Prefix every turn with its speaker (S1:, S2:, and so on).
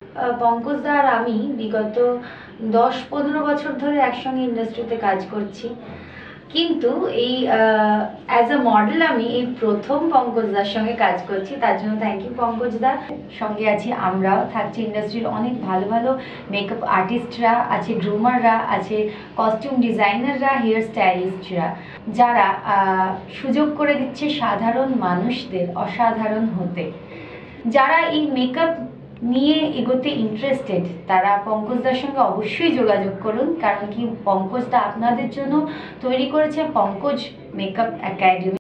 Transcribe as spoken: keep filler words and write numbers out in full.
S1: পঙ্কজ দা আর আমি বিগত দশ পনেরো বছর ধরে একসঙ্গে ইন্ডাস্ট্রিতে কাজ করছি, কিন্তু এই অ্যাজ আ মডেল আমি এই প্রথম পঙ্কজ দার সঙ্গে কাজ করছি। তার জন্য থ্যাংক ইউ পঙ্কজ দা। সঙ্গে আছি আমরাও, থাকছি ইন্ডাস্ট্রির অনেক ভালো ভালো মেকআপ আর্টিস্টরা, আছে ড্রুমাররা, আছে কস্টিউম ডিজাইনাররা, হেয়ার স্টাইলিস্টরা, যারা সুযোগ করে দিচ্ছে সাধারণ মানুষদের অসাধারণ হতে। যারা এই মেকআপ নিয়ে এগোতে ইন্টারেস্টেড তারা পঙ্কজদার সঙ্গে অবশ্যই যোগাযোগ করুন, কারণ কি পঙ্কজদা আপনাদের জন্য তৈরি করেছে পঙ্কজ মেকআপ একাডেমি।